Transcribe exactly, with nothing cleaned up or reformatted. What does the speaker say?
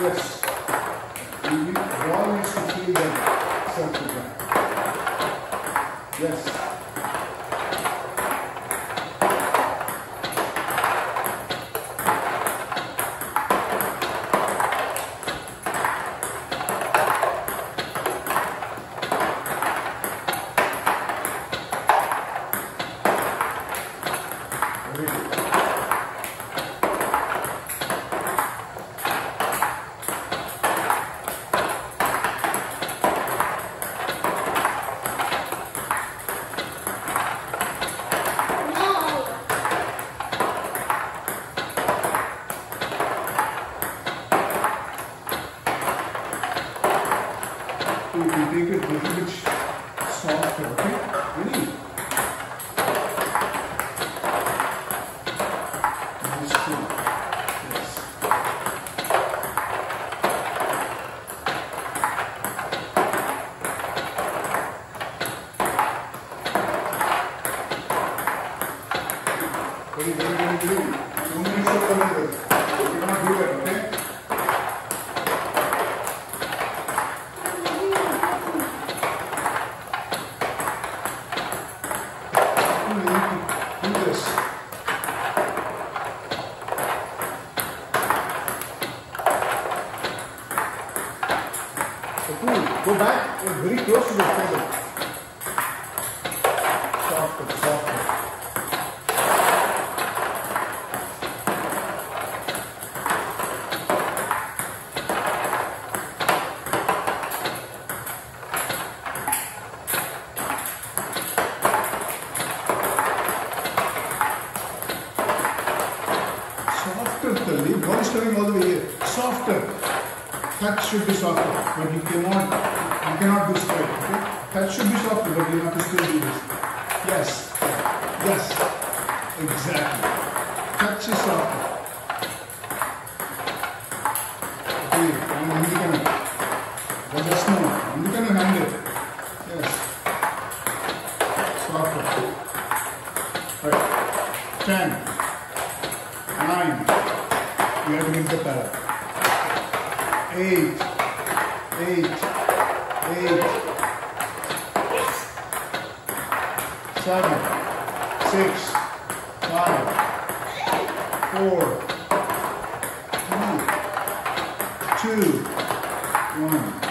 Yes. You need, ball needs to feel that circle back. Yes. Very good. You can take it a little bit softer, okay? Ready? Nice too. Yes. Very, very, very good. Don't mix up the letters. You cannot do that, okay? Do this. Tappu, go back. You're very close to the table. Softer, softer. Softer, Talli. Ball is coming all the way here. Softer. Touch should be softer, but you cannot, you cannot do straight. Okay? Touch should be softer, but you have to still do this. Yes. Yes. Exactly. Touch is softer. Okay. And Andikana. But just no. Andikana hand it. Yes. Softer. Right. Ten. Nine. You have to make the para. Eight. Eight. Eight. Seven. Six. Five. Four. Three. Two. One.